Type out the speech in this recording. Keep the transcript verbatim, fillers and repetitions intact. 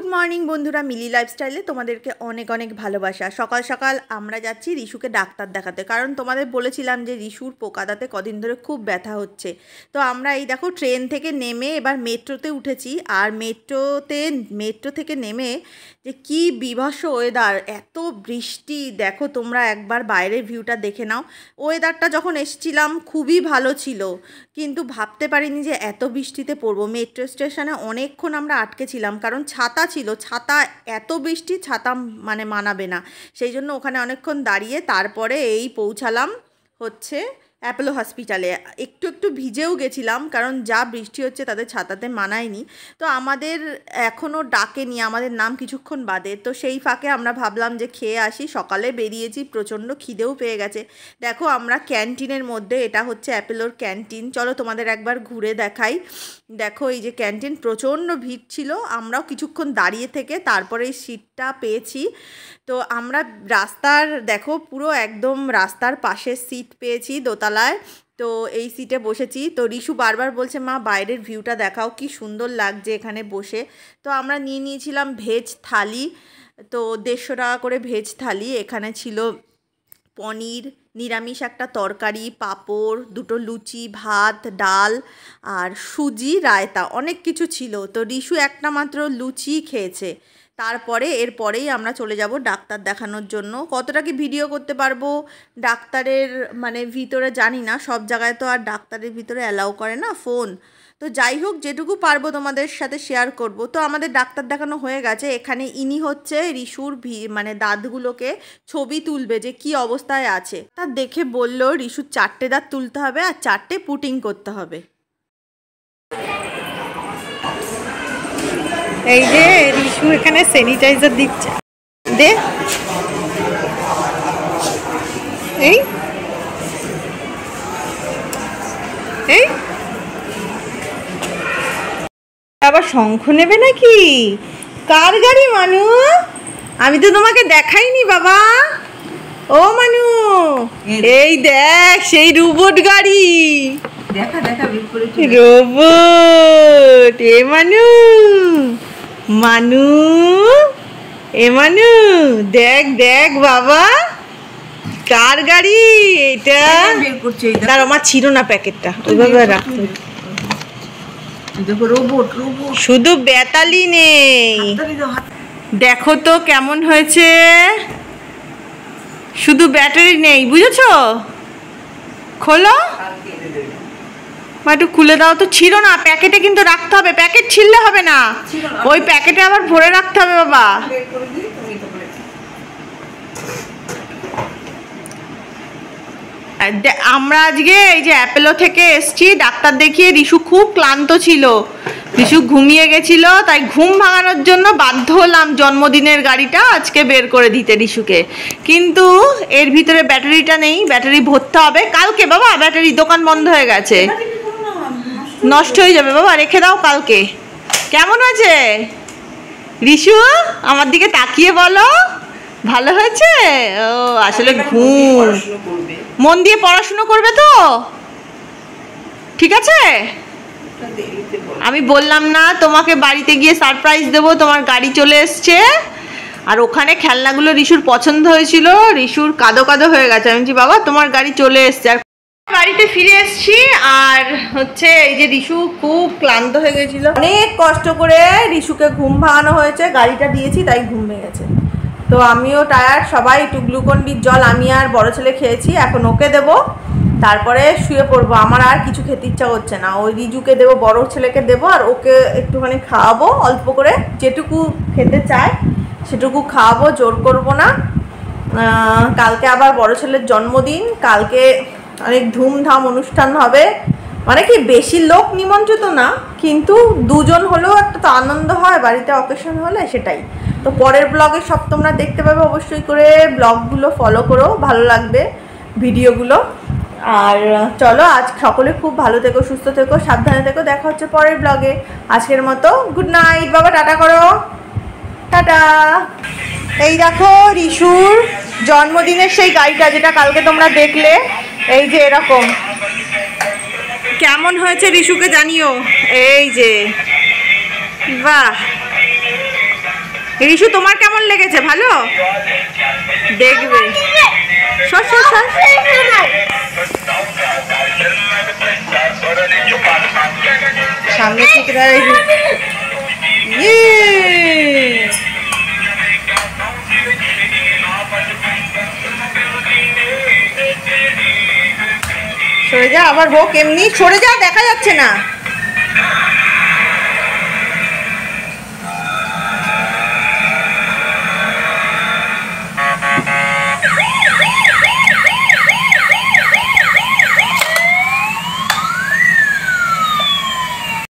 Morning বন্ধুরা, মিলি লাইফস্টাইলে তোমাদেরকে অনেক অনেক ভালোবাসা। সকাল সকাল আমরা যাচ্ছি রিশুকে ডাক্তার দেখাতে, কারণ তোমাদের বলেছিলাম যে রিশুর পোকা দাঁতে কদিন ধরে খুব ব্যথা হচ্ছে। তো আমরা এই দেখো ট্রেন থেকে নেমে এবার মেট্রোতে উঠেছি। আর মেট্রোতে মেট্রো থেকে নেমে যে কি বিভৎস ওয়েদার, এত বৃষ্টি। দেখো তোমরা একবার বাইরের ভিউটা দেখে নাও। ওয়েদারটা যখন এসেছিলাম খুবই ভালো ছিল, কিন্তু ভাবতে পারিনি যে এত বৃষ্টিতে পড়বো। মেট্রো স্টেশনে অনেকক্ষণ আমরা আটকে ছিলাম, কারণ ছাতা ছিল, ছাতা এত বৃষ্টি ছাতা মানে মানাবে না, সেই জন্য ওখানে অনেকক্ষণ দাঁড়িয়ে তারপরে এই পৌঁছালাম হচ্ছে অ্যাপোলো হসপিটালে। একটু একটু ভিজেও গেছিলাম, কারণ যা বৃষ্টি হচ্ছে তাদের ছাতাতে মানায়নি। তো আমাদের এখনও ডাকেনি, আমাদের নাম কিছুক্ষণ বাদে। তো সেই ফাঁকে আমরা ভাবলাম যে খেয়ে আসি। সকালে বেরিয়েছি, প্রচণ্ড খিদেও পেয়ে গেছে। দেখো আমরা ক্যান্টিনের মধ্যে, এটা হচ্ছে অ্যাপোলোর ক্যান্টিন। চলো তোমাদের একবার ঘুরে দেখাই। দেখো এই যে ক্যান্টিন, প্রচণ্ড ভিড় ছিল। আমরাও কিছুক্ষণ দাঁড়িয়ে থেকে তারপরে এই সিটটা পেয়েছি। তো আমরা রাস্তার দেখো পুরো একদম রাস্তার পাশে সিট পেয়েছি দোতলায়। তো এই সিটে বসেছি। তো রিশু বারবার বলছে মা বাইরের ভিউটা দেখাও, কি সুন্দর লাগছে এখানে বসে। তো আমরা নিয়ে নিয়েছিলাম ভেজ থালি। তো দেড়শো টাকা করে ভেজ থালি। এখানে ছিল পনির, নিরামিষ একটা তরকারি, পাঁপড়, দুটো লুচি, ভাত, ডাল আর সুজি, রায়তা, অনেক কিছু ছিল। তো রিশু একটা মাত্র লুচি খেয়েছে। তারপরে এরপরেই আমরা চলে যাব ডাক্তার দেখানোর জন্য। কতটা কি ভিডিও করতে পারবো ডাক্তারের মানে ভিতরে জানি না, সব জায়গায় তো আর ডাক্তারের ভিতরে অ্যালাউ করে না ফোন। তো যাই হোক, যেটুকু পারবো তোমাদের সাথে শেয়ার করব। তো আমাদের ডাক্তার দেখানো হয়ে গেছে। এখানে ইনি হচ্ছে রিশুর ভি মানে দাঁতগুলোকে ছবি তুলবে যে কি অবস্থায় আছে। তা দেখে বললো রিশুর চারটে দাঁত তুলতে হবে আর চারটে পুটিং করতে হবে। এই যে রিশু এখানে স্যানিটাইজার দিচ্ছে, দে এই এই আবার শঙ্খ নেবে নাকি? কার গাড়ি মানু? আমি তো তোমাকে দেখাইনি বাবা। ও মানু, এই দেখ সেই রোবট গাড়ি। দেখা দেখা রোবট। এ মানু, মানু, এ মানু, দেখ দেখ বাবা কার গাড়ি এটা। তার আমার ছিল না প্যাকেটটা, ওইভাবে রাখতে। শুধু বেতালি নেই, দেখো তো কেমন হয়েছে। শুধু ব্যাটারি নেই, বুঝেছো? খোলো একটু, খুলে দাও তো। ছিল না প্যাকেটে, কিন্তু রাখতে হবে। প্যাকেট ছিললে হবে না, ওই প্যাকেটে আবার ভরে রাখতে হবে বাবা। আমরা আজকে এই যে অ্যাপোলো থেকে এসছি ডাক্তার দেখিয়ে। রিশু খুব ক্লান্ত ছিল, রিশু ঘুমিয়ে গেছিল, তাই ঘুম ভাঙানোর জন্য বাধ্য হলাম জন্মদিনের গাড়িটা আজকে বের করে দিতে রিশুকে। কিন্তু এর ভিতরে ব্যাটারিটা নেই, ব্যাটারি ভরতে হবে কালকে বাবা। ব্যাটারি দোকান বন্ধ হয়ে গেছে, নষ্ট হয়ে যাবে বাবা, রেখে দাও কালকে। কেমন আছে রিশু? আমার দিকে তাকিয়ে বলো ভালো হয়েছে। ও আসলে ঘুম, মন দিয়ে পড়াশুনো করবে তো, ঠিক আছে? আমি বললাম না তোমাকে বাড়িতে গিয়ে সারপ্রাইজ দেবো, তোমার গাড়ি চলে এসছে। আর ওখানে খেলনাগুলো রিশুর পছন্দ হয়েছিল, রিশুর কাদো কাদো হয়ে গেছে। আমি বলছি বাবা তোমার গাড়ি চলে এসছে। আর বাড়িতে ফিরে এসছি। আর হচ্ছে এই যে রিশু খুব ক্লান্ত হয়ে গেছিল, অনেক কষ্ট করে রিশুকে ঘুম ভাঙানো হয়েছে, গাড়িটা দিয়েছি তাই ঘুম ভেঙেছে। তো আমিও টায়ার্ড, সবাই একটু গ্লুকন ডির জল আমি আর বড় ছেলে খেয়েছি, এখন ওকে দেবো, তারপরে শুয়ে পড়বো। আমার আর কিছু খেতে ইচ্ছা করছে না। ওই রিজুকে দেবো, বড় ছেলেকে দেবো, আর ওকে একটুখানি খাওয়াবো অল্প করে, যেটুকু খেতে চায় সেটুকু খাওয়াবো, জোর করবো না। কালকে আবার বড় ছেলের জন্মদিন, কালকে অনেক ধুমধাম অনুষ্ঠান হবে। মানে কি বেশি লোক নিমন্ত্রিত না, কিন্তু দুজন হলেও একটা তো আনন্দ হয় বাড়িতে অকেশন হলে, সেটাই। তো পরের ব্লগে সব তোমরা দেখতে পাবে, অবশ্যই করে ব্লগগুলো ফলো করো, ভালো লাগবে ভিডিওগুলো। আর চলো আজ সকলে খুব ভালো থেকো, সুস্থ থেকো, সাবধানে থেকো। দেখা হচ্ছে পরের ব্লগে। আজকের মতো গুড নাইট বাবা, টাটা করো, টাটা। এই দেখো রিশুর জন্মদিনের সেই গাড়িটা যেটা কালকে তোমরা দেখলে, এই যে এরকম। কেমন হয়েছে রিশুকে জানিও। এই যে বাহ। রিশু তোমার কেমন লেগেছে? ভালো দেখবে। সর সর সর। সামনে ঠিক ইয়ে সরে যা, আবার হোক এমনি, সরে যা, দেখা যাচ্ছে না।